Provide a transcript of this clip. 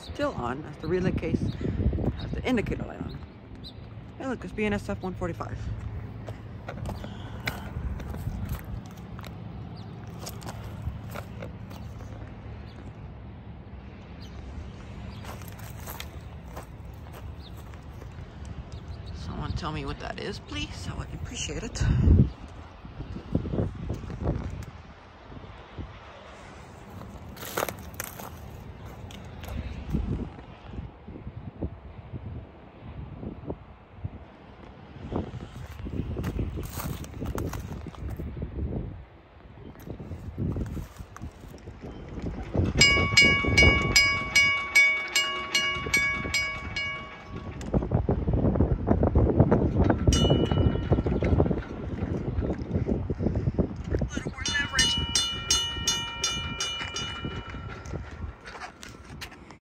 still on, as the relay case has the indicator light on. Hey look, it's BNSF 145. Someone tell me what that is, please. I would appreciate it.